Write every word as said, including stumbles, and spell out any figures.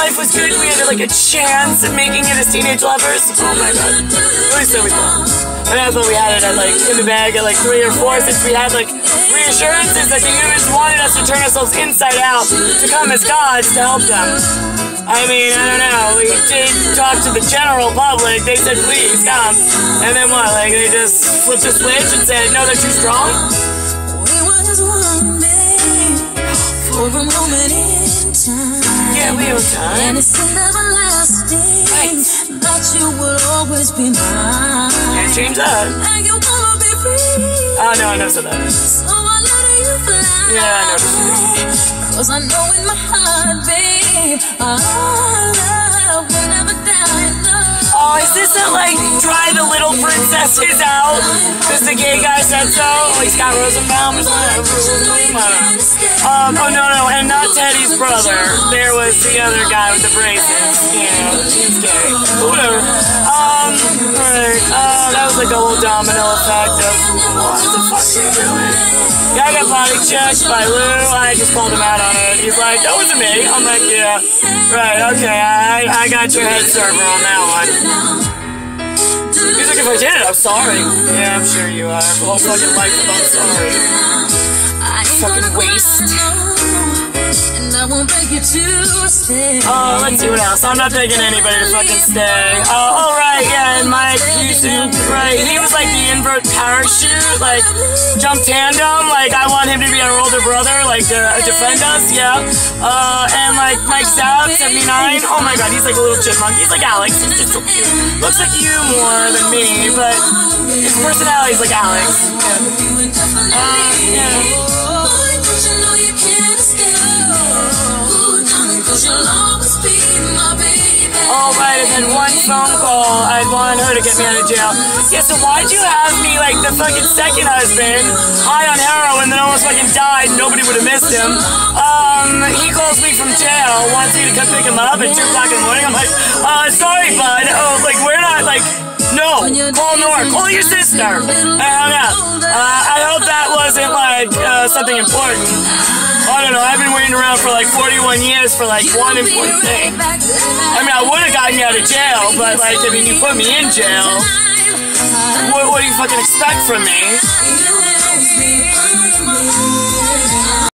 life was good. We had like a chance of making it as teenage lovers. Oh my god. At least so we thought. And that's what we had it at, like, in the bag at like three or four, since we had like reassurances that the humans wanted us to turn ourselves inside out to come as gods to help them. I mean, I don't know, we did talk to the general public, they said please come, and then what, like they just flipped a switch and said no, they're too strong? For a moment in time. Yeah, we have time. And it's everlasting. Right. That you will always be mine. Can't change that. And you wanna be free. Oh no, I never said that. So I let you fly. Yeah, I never said that. Cause I know in my heart, babe, our love will never die. No. Oh, is this a, like, dry the little princesses out? Because the gay guy said so? Oh, he's got Rosenbaum or something? Um, oh, no, no, and not Teddy's brother. There was the other guy with the braces. Yeah, he's gay. Whatever. Um, alright. Uh, that was like a whole domino effect of, what the fuck are you doing? Yeah, I got body checked by Lou. I just called him out on it. He's like, that wasn't me. I'm like, yeah. Right, okay, I, I got your head server on that one. He's like, if I did it, I'm sorry. Yeah, I'm sure you are. The whole fucking life of I'm sorry. Fucking waste. Oh, let's see what else. I'm not begging anybody to fucking stay. Oh, oh right, yeah, and Mike Houston, right, he was like the invert parachute, like, jump tandem, like, I want him to be our older brother, like, to uh, defend us, yeah. Uh, and like, Mike Sapp, seventy-nine, oh my god, he's like a little chipmunk, he's like Alex, he's just so cute. Looks like you more than me, but his personality's like Alex. Yeah. Uh, yeah. Alright, and then one phone call, I'd want her to get me out of jail. Yeah, so why'd you have me, like, the fucking second husband, high on heroin, that almost fucking died, nobody would have missed him. Um, he calls me from jail, wants me to come pick him up at two o'clock in the morning. I'm like, uh, sorry, bud, oh, like, we're not, like, no, call Nora, call your sister. And I hung up. Uh, I hope that wasn't, like, uh, something important. I don't know, I've been waiting around for like forty-one years for like one important thing. I mean, I would have gotten you out of jail, but like, I mean, you put me in jail. What, what do you fucking expect from me?